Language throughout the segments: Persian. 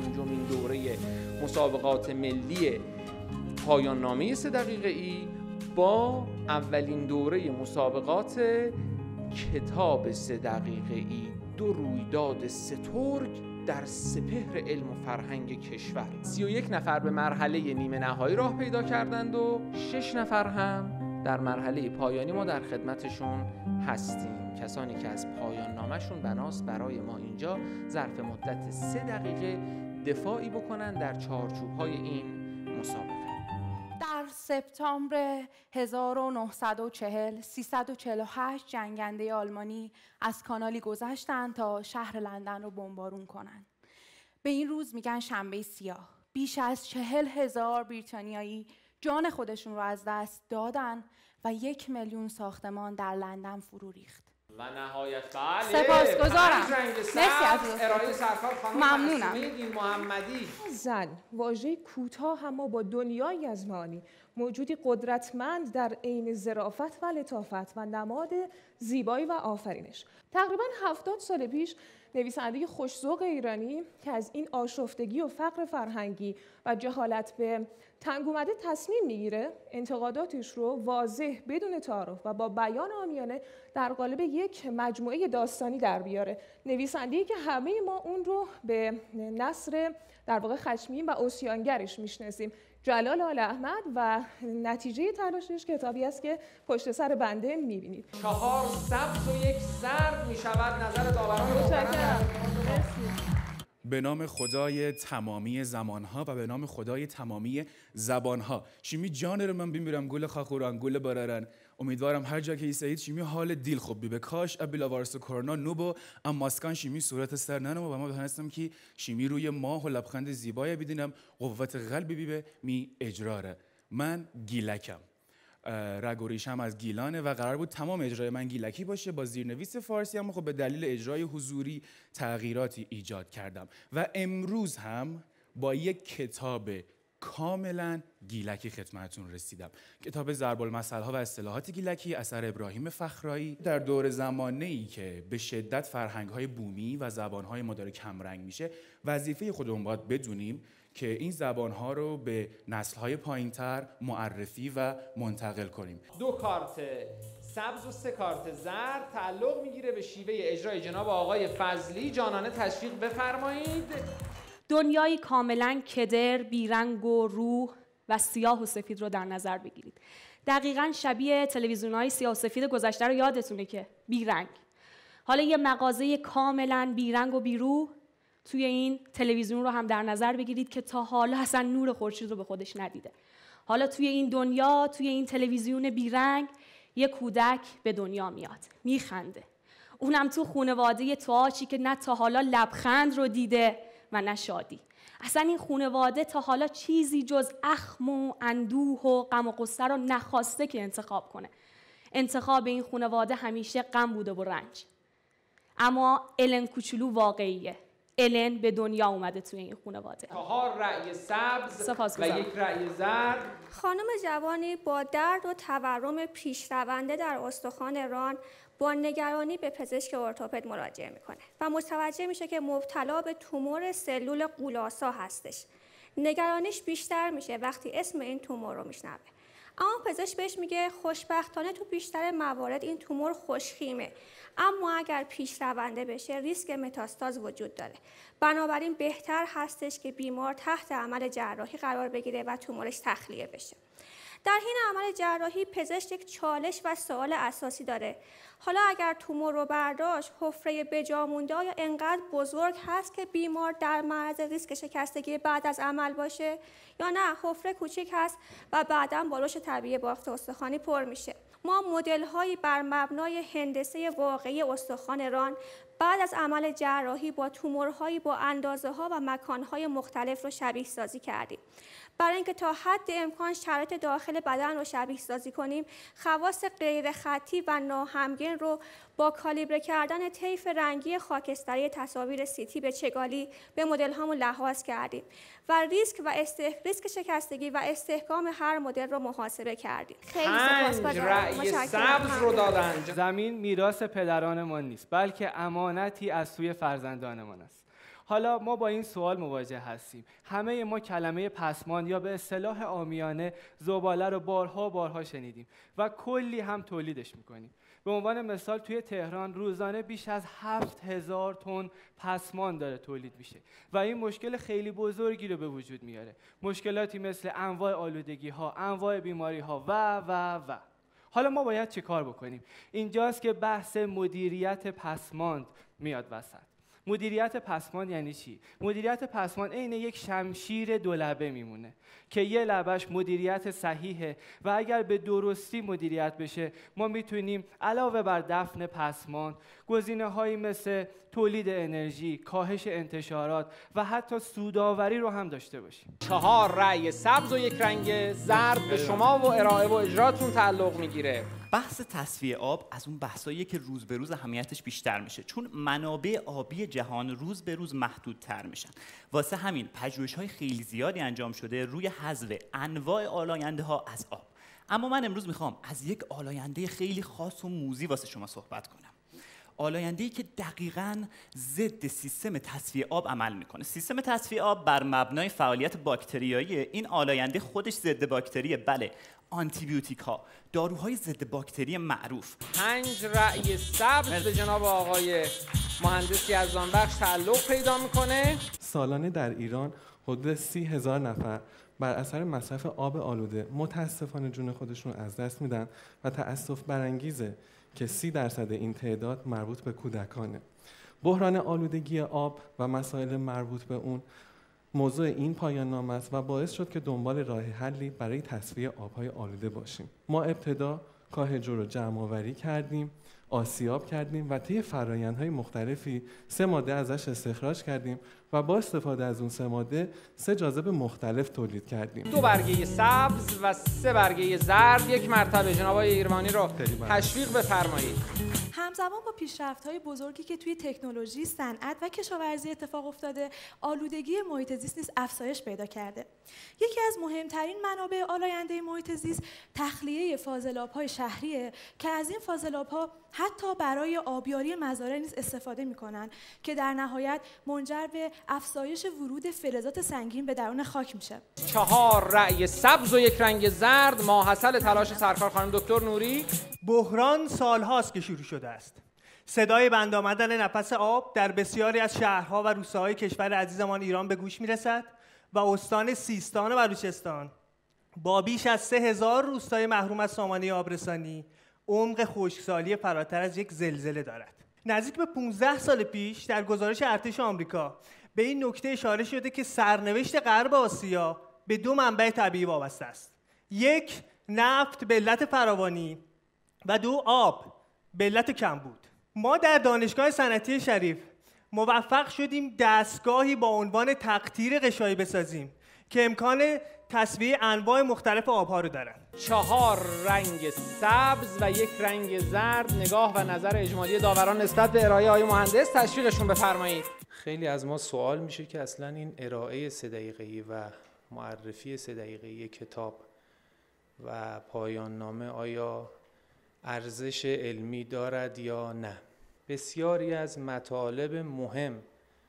پنجمین دوره مسابقات ملی پایان نامه 3 دقیقه‌ای با اولین دوره مسابقات کتاب 3 دقیقه‌ای، 2 رویداد سترگ در سپهر علم و فرهنگ کشور. 31 نفر به مرحله نیمه نهایی راه پیدا کردند و 6 نفر هم در مرحله پایانی ما در خدمتشون هستیم. کسانی که از پایان نامشون بناست برای ما اینجا ظرف مدت 3 دقیقه دفاعی بکنن در چارچوب‌های این مسابقه. در سپتامبر 1940 348 جنگنده آلمانی از کانالی گذشتند تا شهر لندن رو بمبارون کنند. به این روز میگن شنبه سیاه. بیش از 40,000 بریتانیایی جان خودشون رو از دست دادن و 1 میلیون ساختمان در لندن فرو ریخت. و نهایت بله سپاسگزارم. مرسی از ارائه سرکار خانم ممنونم. دین محمدی. زن واژه کوتاه اما با دنیایی از معانی، موجودی قدرتمند در عین ظرافت و لطافت و نماد زیبایی و آفرینش. تقریباً 70 سال پیش نویسنده خوش‌ذوق ایرانی که از این آشفتگی و فقر فرهنگی و جهالت به تنگ اومده تصمیم میگیره انتقاداتش رو واضح بدون تعارف و با بیان عامیانه در قالب یک مجموعه داستانی در بیاره. نویسنده‌ای که همه ما اون رو به نثر در واقع خشمگین و عصیانگرش میشناسیم، جلال آل احمد، و نتیجه تلاشش کتابی است که پشت سر بنده میبینید. 4 سبز و 1 زرد میشود. نظر داوران محترم. به نام خدای تمامی زمانها و به نام خدای تمامی زبانها. شیمی جان رو من بیمیرم گل خاخوران گل برارن. امیدوارم هر جا که ایسایید شیمی حال دیل خوب بی به کاش ابیلا وارس کرونا نوبو ام ماسکان شیمی صورت سر ننمو و ما دانستم که شیمی روی ماه و لبخند زیبایی ببینم قوت قلبی بی به می اجراره. من گیلکم. رگ و ریشم از گیلانه و قرار بود تمام اجرای من گیلکی باشه با زیرنویس فارسی، اما خب به دلیل اجرای حضوری تغییراتی ایجاد کردم و امروز هم با یک کتاب کاملا گیلکی خدمتتون رسیدم. کتاب ضرب المثل ها و اصطلاحات گیلکی اثر ابراهیم فخرایی. در دور زمانه‌ای که به شدت فرهنگ‌های بومی و زبان‌های ما داره کمرنگ میشه، وظیفه خودمون باید بدونیم که این زبان‌ها رو به نسل‌های پایین‌تر معرفی و منتقل کنیم. 2 کارت سبز و 3 کارت زرد تعلق میگیره به شیوه اجرای جناب آقای فضلی. جانانه تشویق بفرمایید. دنیایی کاملا کدر، بیرنگ و روح و سیاه و سفید رو در نظر بگیرید. دقیقاً شبیه تلویزیون‌های سیاه و سفید گذشته رو یادتونه که بیرنگ. حالا یه مغازه کاملا بیرنگ و بیروح توی این تلویزیون رو هم در نظر بگیرید که تا حالا اصلا نور خورشید رو به خودش ندیده. حالا توی این دنیا، توی این تلویزیون بیرنگ، یه کودک به دنیا میاد، میخنده. اونم تو خانواده تئاتری که نه تا حالا لبخند رو دیده و نه شادی. اصلا این خانواده تا حالا چیزی جز اخم و اندوه و غم و غصه رو نخواسته که انتخاب کنه. انتخاب این خانواده همیشه غم بوده و رنج. اما الن کوچولو واقعیه. الن به دنیا اومده توی این خانواده. 4 رأی سبز و 1 رأی زرد. خانم جوانی با درد و تورم پیشرونده در استخوان ران با نگرانی به پزشک ارتوپد مراجعه میکنه و متوجه میشه که مبتلا به تومور سلول قولاسا هستش. نگرانیش بیشتر میشه وقتی اسم این تومور رو میشنوه. اما پزشک بهش میگه خوشبختانه تو بیشتر موارد این تومور خوشخیمه، اما اگر پیشرونده بشه ریسک متاستاز وجود داره. بنابراین بهتر هستش که بیمار تحت عمل جراحی قرار بگیره و تومورش تخلیه بشه. در حین عمل جراحی پزشک یک چالش و سوال اساسی داره. حالا اگر تومور رو برداشت، حفره بجا مونده آیا انقدر بزرگ هست که بیمار در معرض ریسک شکستگی بعد از عمل باشه، یا نه حفره کوچیک هست و بعداً با رشد طبیعی بافت استخوانی پر میشه. ما مدل‌هایی بر مبنای هندسه واقعی استخوان ران بعد از عمل جراحی با تومورهایی با اندازه‌ها و مکان‌های مختلف رو شبیه سازی کردیم. برای اینکه تا حد امکان شرایط داخل بدن رو شبیه سازی کنیم، خواص غیر خطی و ناهمگن رو با کالیبره کردن طیف رنگی خاکستری تصاویر سیتی به چگالی به مدل هامون لحاظ کردیم و ریسک شکستگی و استحکام هر مدل رو محاسبه کردیم. خیلی سپاسگزارم. رأی سبز رو دادن. زمین میراث پدران ما نیست، بلکه امانتی از سوی فرزندانمان است. حالا ما با این سوال مواجه هستیم. همه ما کلمه پسماند یا به اصطلاح عامیانه زباله رو بارها شنیدیم و کلی هم تولیدش میکنیم. به عنوان مثال توی تهران روزانه بیش از 7000 تن پسماند داره تولید میشه و این مشکل خیلی بزرگی رو به وجود میاره. مشکلاتی مثل انواع آلودگی ها، انواع بیماری ها و. حالا ما باید چه کار بکنیم؟ اینجاست که بحث مدیریت پسماند میاد وسط. مدیریت پسماند یعنی چی؟ مدیریت پسماند عین یک شمشیر دو لبه میمونه که یه لبش مدیریت صحیحه و اگر به درستی مدیریت بشه ما میتونیم علاوه بر دفن پسماند گزینه‌هایی مثل تولید انرژی، کاهش انتشارات و حتی سودآوری رو هم داشته باشیم. 4 رأی سبز و 1 رنگ زرد به شما و ارائه و اجراتون تعلق میگیره. بحث تصفیه آب از اون بحثاییه که روز به روز اهمیتش بیشتر میشه، چون منابع آبی جهان روز به روز محدودتر میشن. واسه همین پژوهش‌های خیلی زیادی انجام شده روی حذف انواع آلاینده‌ها از آب. اما من امروز میخوام از یک آلاینده خیلی خاص و موذی واسه شما صحبت کنم. آلاینده‌ای که دقیقاً ضد سیستم تصفیه آب عمل میکنه. سیستم تصفیه آب بر مبنای فعالیت باکتریایی، این آلاینده خودش ضد باکتریه. بله، آنتیبیوتیک ها، داروهای ضد باکتری معروف. 5 رأی سبز به جناب آقای مهندس یزدانبخش تعلق پیدا میکنه. سالانه در ایران حدود 30,000 نفر بر اثر مصرف آب آلوده متاسفانه جون خودشون از دست میدن و تأسف برانگیزه که 30% این تعداد مربوط به کودکانه. بحران آلودگی آب و مسائل مربوط به اون موضوع این پایان نامه است و باعث شد که دنبال راه حلی برای تصفیه آب‌های آلوده باشیم. ما ابتدا کاهجو رو جمع‌آوری کردیم، آسیاب کردیم و طی فرآیندهای مختلفی 3 ماده ازش استخراج کردیم و با استفاده از اون 3 ماده 3 جاذب مختلف تولید کردیم. 2 برگه سبز و 3 برگه زرد. 1 مرتبه جناب آقای ایروانی رو تشویق بفرمایید. همزمان با پیشرفت‌های بزرگی که توی تکنولوژی، صنعت و کشاورزی اتفاق افتاده، آلودگی محیط زیست نیز افزایش پیدا کرده. یکی از مهمترین منابع آلاینده محیط زیست تخلیه فاضلاب‌های شهریه که از این فاضلاب‌ها حتی برای آبیاری مزارع نیز استفاده می‌کنند که در نهایت منجر به افزایش ورود فلزات سنگین به درون خاک میشه. 4 رأی سبز و 1 رنگ زرد. ماحصل تلاش سرکار خانم دکتر نوری. بحران سالهاست که شروع شده است. صدای بند آمدن نفس آب در بسیاری از شهرها و روستاهای کشور عزیزمان ایران به گوش میرسد و استان سیستان و بلوچستان با بیش از 3000 روستای محروم از سامانه آبرسانی عمق خشکسالی فراتر از یک زلزله دارد. نزدیک به 15 سال پیش در گزارش ارتش آمریکا به این نکته اشاره شده که سرنوشت غرب آسیا به 2 منبع طبیعی وابسته است. 1 نفت به علت فراوانی و 2 آب به علت کمبود. ما در دانشگاه صنعتی شریف موفق شدیم دستگاهی با عنوان تقطیر غشایی بسازیم که امکان تصفیه انواع مختلف آبها رو دارند. 4 رنگ سبز و 1 رنگ زرد. نگاه و نظر اجمالی داوران نسبت به ارائه آقای مهندس تشویقشون بفرمایید. خیلی از ما سوال میشه که اصلا این ارائه 3 دقیقه‌ای و معرفی 3 دقیقه‌ای کتاب و پایان نامه آیا ارزش علمی دارد یا نه؟ بسیاری از مطالب مهم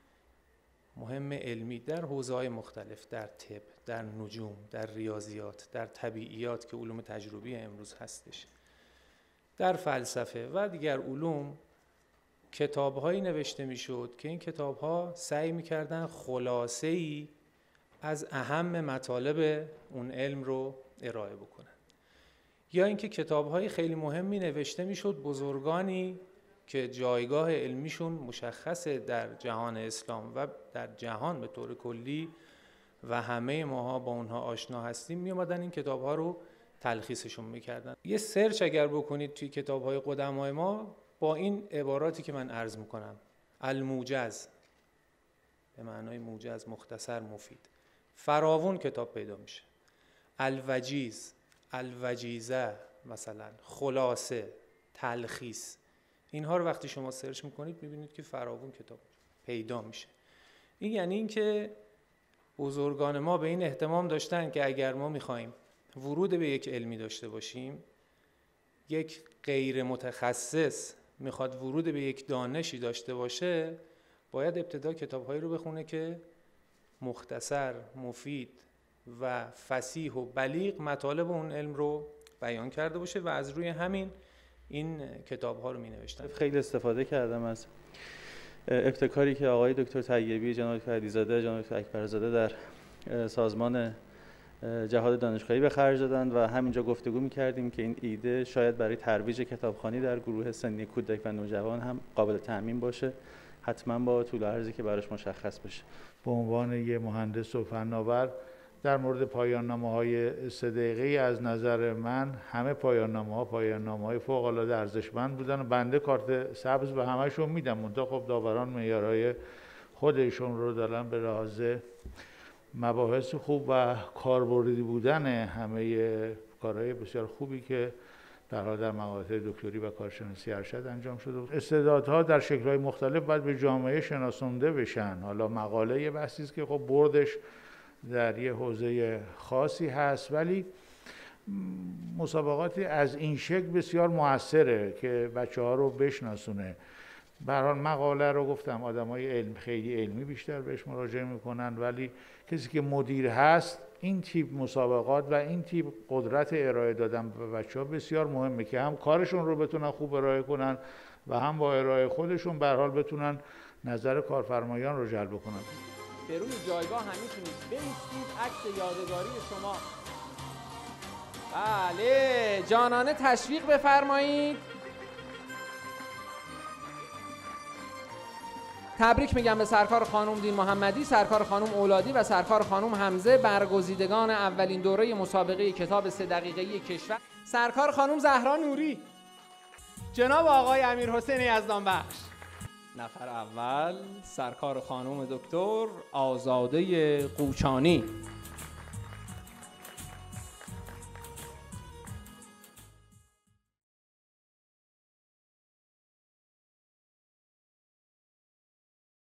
علمی در حوزه‌های مختلف، در طب، در نجوم، در ریاضیات، در طبیعیات که علوم تجربی امروز هستش، در فلسفه و دیگر علوم کتاب‌هایی نوشته می‌شد که این کتاب‌ها سعی می‌کردن خلاصه‌ای از اهم مطالب اون علم رو ارائه بکنن. یا اینکه کتاب‌های خیلی مهمی نوشته می‌شد، بزرگانی که جایگاه علمیشون مشخصه در جهان اسلام و در جهان به طور کلی و همه ماها با اونها آشنا هستیم، می اومدن این کتاب‌ها رو تلخیصشون می‌کردن. یه سرچ اگر بکنید توی کتاب‌های قدمای ما با این عباراتی که من عرض می‌کنم: الموجز، به معنای موجز، مختصر، مفید، فراوون کتاب پیدا میشه. الوجیز، الوجیزه، مثلا خلاصه، تلخیص، اینها رو وقتی شما سرچ میکنید میبینید که فراوون کتاب پیدا میشه. این یعنی اینکه بزرگان ما به این اهتمام داشتن که اگر ما میخوایم ورود به یک علمی داشته باشیم، یک غیر متخصص میخواد ورود به یک دانشی داشته باشه، باید ابتدا کتاب‌هایی رو بخونه که مختصر، مفید و فصیح و بلیغ مطالب اون علم رو بیان کرده باشه و از روی همین این کتاب‌ها رو می‌نوشتن. خیلی استفاده کردم از ابتکاری که آقای دکتر طیبی، جناب دکتر علیزاده، جناب دکتر اکبرزاده در سازمان جهاد دانشگاهی به خرج دادن و همینجا گفتگو می‌کردیم که این ایده شاید برای ترویج کتابخوانی در گروه سنی کودک و نوجوان هم قابل تأمین باشه، حتما با طول عرضی که براش مشخص بشه. به عنوان یه مهندس و فناور در مورد پایان‌نامه‌های 3 دقیقه‌ای از نظر من همه پایان‌نامه‌های فوق‌العاده ارزشمند بودن و بنده کارت سبز به همه‌شون میدم، منتها خب داوران معیارهای خودشون رو دارن به لحاظ مباحث خوب و کاربردی بودن همه کارهای بسیار خوبی که در حال در مقاطع دکتری و کارشناسی ارشد انجام شده. استعدادها در شکل‌های مختلف باید به جامعه شناسانده بشن. حالا مقاله یه بحثی است که خب بردش در یه حوزه خاصی هست، ولی مسابقاتی از این شکل بسیار موثره که بچه‌ها رو بشناسونه. به هر حال مقاله رو گفتم آدمای خیلی علمی بیشتر بهش مراجعه میکنن، ولی کسی که مدیر هست این تیپ مسابقات و این تیپ قدرت ارائه دادن به بچه‌ها بسیار مهمه که هم کارشون رو بتونن خوب ارائه کنن و هم با ارائه خودشون به هر حال بتونن نظر کارفرمایان رو جلب کنن. به روی جایگاه هم میتونید بایستید، عکس یادگاری شما. بله جانانه تشویق بفرمایید. تبریک میگم به سرکار خانم دین محمدی، سرکار خانم اولادی و سرکار خانم حمزه، برگزیدگان اولین دوره مسابقه کتاب 3 دقیقه‌ای کشور. سرکار خانم زهرا نوری، جناب آقای امیرحسین یزدانبخش. نفر اول سرکار خانم دکتر آزاده قوچانی.